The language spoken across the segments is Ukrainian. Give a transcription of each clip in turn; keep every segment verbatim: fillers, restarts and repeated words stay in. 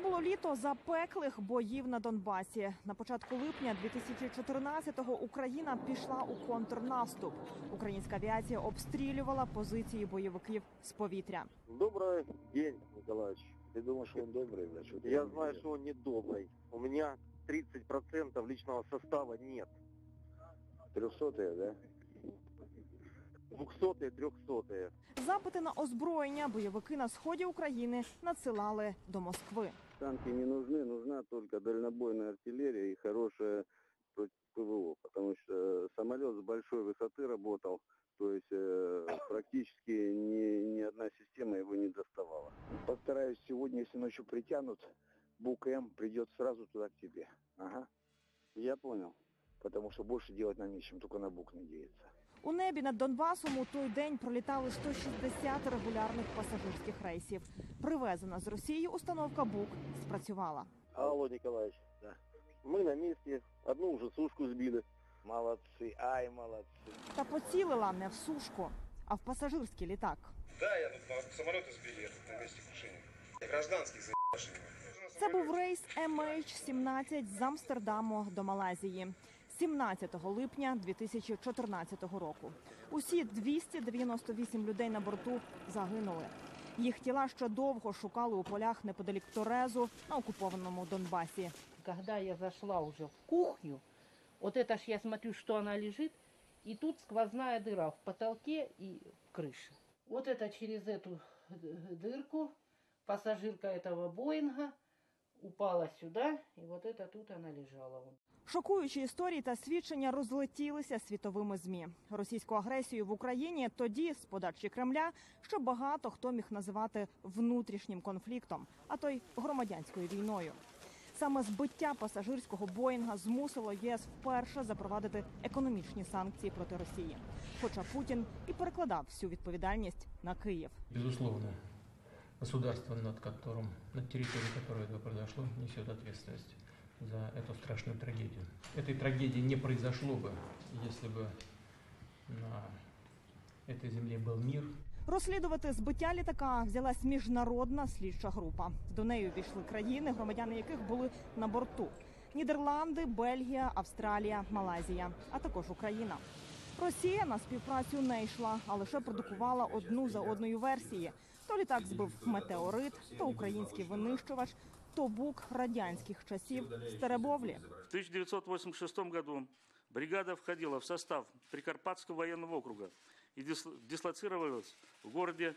було літо запеклих боїв на Донбасі. На початку липня дві тисячі чотирнадцятого Україна пішла у контрнаступ. Українська авіація обстрілювала позиції бойовиків з повітря. Добрий день, Николаевич. Ты думаешь, он добрый? Да? Что Я знаю, что он не добрый. У меня тридцать процентов личного состава нет. Трехсотые, да? Двухсотые, трехсотые. Запити на озброєння бойовики на сході України надсилали до Москви. Танки не нужны, нужна только дальнобойная артиллерия и хорошая ПВО, потому что самолет с большой высоты работал, то есть э, практически ни, ни одна система его не доставала. Постараюсь сегодня, если ночью притянут, БУК-М придет сразу туда к тебе. Ага, Я понял. потому что больше делать нам нечем, только на БУК надеяться. У небі над Донбасом у той день пролітали сто шістдесят регулярних пасажирських рейсів. Привезена з Росії установка БУК спрацювала. Алло, Николаевич. Да. Мы на месте. Одну уже сушку сбили. Молодцы, ай, молодцы. Та поцілила не в сушку, а в пасажирський літак. Да, я тут на самолеты сбили этот, на месте крушения. Гражданских за***шили. Це був рейс Ем Ейч сімнадцять з Амстердаму до Малайзії. сімнадцятого липня дві тисячі чотирнадцятого року. Усі двісті дев'яносто вісім людей на борту загинули. Їх тіла ще довго шукали у полях неподалік Торезу на окупованому Донбасі. Когда я зашла уже в кухню, вот это ж я смотрю, что она лежит, и тут сквозная дыра в потолке и в крыше. Вот это через эту дырку пассажирка этого Боинга упала сюда, и вот это тут она лежала. Шокуючі історії та свідчення розлетілися світовими ЗМІ. Російську агресію в Україні тоді, з подачі Кремля, ще багато хто міг називати внутрішнім конфліктом, а то й громадянською війною. Саме збиття пасажирського Боїнга змусило ЄС вперше запровадити економічні санкції проти Росії. Хоча Путін і перекладав всю відповідальність на Київ. Безусловно, государство, над которым, над территорией которой это произошло, несет ответственность за эту страшную трагедию. Этой трагедии не произошло бы, если бы на этой земле был мир. Розслідувати збиття літака взялась міжнародна слідча група. До неї увійшли країни, громадяни яких були на борту. Нідерланди, Бельгія, Австралія, Малайзія, а також Україна. Росія на співпрацю не йшла, а лише продукувала одну за одною версії. То літак збив метеорит, то український винищувач, то БУК радянських часів з Теребовлі. В тысяча девятьсот восемьдесят шестом году бригада входила в состав Прикарпатского военного округа и дислоцировалась в городе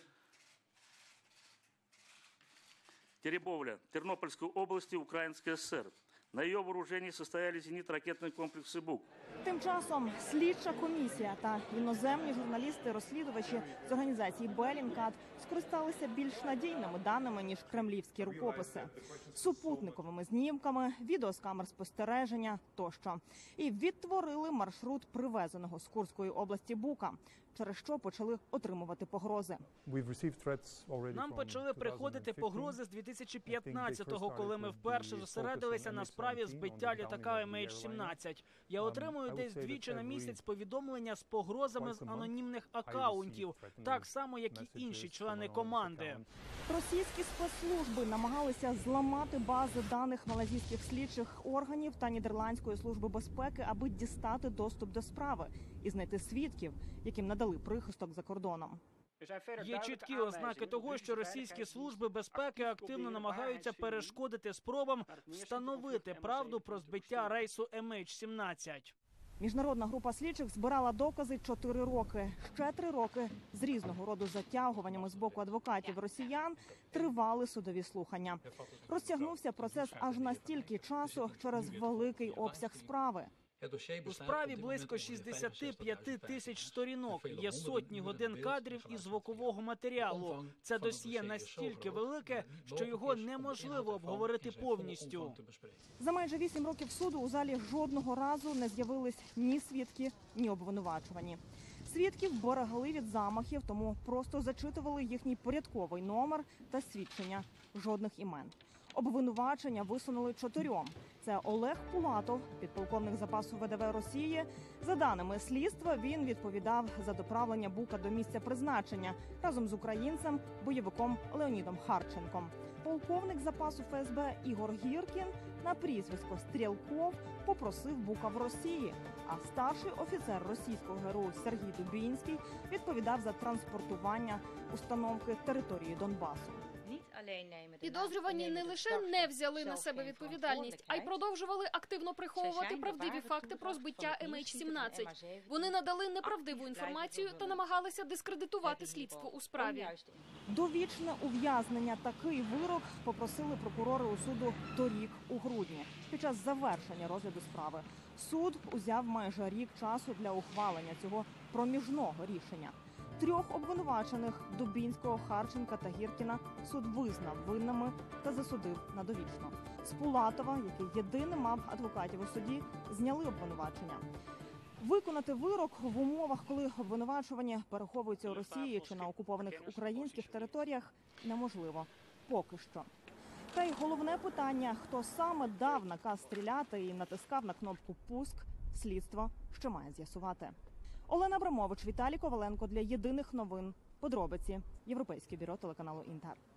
Теребовля Тернопольской области Украинской ССР. На ее вооружении состояли зенитно-ракетные комплексы БУК. Тим часом слідча комісія та іноземні журналісти-розслідувачі з організації Белінкат скористалися більш надійними даними, ніж кремлівські рукописи. Супутниковими знімками, відео з камер спостереження тощо. І відтворили маршрут привезеного з Курської області БУКа, через що почали отримувати погрози. Нам почали приходити погрози з дві тисячі п'ятнадцятого, коли ми вперше зосередилися на справі збиття літака Ем Ейч сімнадцять. Я отримую десь двічі на місяць повідомлення з погрозами з анонімних акаунтів, так само, як і інші члени команди. Російські спецслужби намагалися зламати бази даних малайзійських слідчих органів та Нідерландської служби безпеки, аби дістати доступ до справи і знайти свідків, яким надали прихисток за кордоном. Є чіткі ознаки того, що російські служби безпеки активно намагаються перешкодити спробам встановити правду про збиття рейсу Ем Ейч сімнадцять. Міжнародна група слідчих збирала докази чотири роки. Ще три роки з різного роду затягуваннями з боку адвокатів росіян тривали судові слухання. Розтягнувся процес аж на стільки часу через великий обсяг справи. У справі близько шістдесят п'ять тисяч сторінок, є сотні годин кадрів і звукового матеріалу. Це досьє настільки велике, що його неможливо обговорити повністю. За майже вісім років суду у залі жодного разу не з'явились ні свідки, ні обвинувачувані. Свідків берегли від замахів, тому просто зачитували їхній порядковий номер та свідчення. Жодних імен. Обвинувачення висунули чотирьом. Це Олег Пулатов, підполковник запасу ВДВ Росії. За даними слідства, він відповідав за доправлення Бука до місця призначення разом з українцем, бойовиком Леонідом Харченком. Полковник запасу ФСБ Ігор Гіркін на прізвисько Стрєлков попросив Бука в Росії, а старший офіцер російського ГРУ Сергій Дубінський відповідав за транспортування установки території Донбасу. Підозрювані не лише не взяли на себе відповідальність, а й продовжували активно приховувати правдиві факти про збиття ем ейч сімнадцять. Вони надали неправдиву інформацію та намагалися дискредитувати слідство у справі. Довічне ув'язнення – такий вирок попросили прокурори у суду торік у грудні, під час завершення розгляду справи. Суд узяв майже рік часу для ухвалення цього проміжного рішення. Трьох обвинувачених – Дубінського, Харченка та Гіркіна – суд визнав винними та засудив на довічно. З Пулатова, який єдиний мав адвокатів у суді, зняли обвинувачення. Виконати вирок в умовах, коли обвинувачувані переховуються у Росії чи на окупованих українських територіях, неможливо. Поки що. Та й головне питання – хто саме дав наказ стріляти і натискав на кнопку «Пуск» – слідство ще має з'ясувати. Олена Абрамович, Віталій Коваленко для Єдиних новин. Подробиці. Європейське бюро телеканалу «Інтер».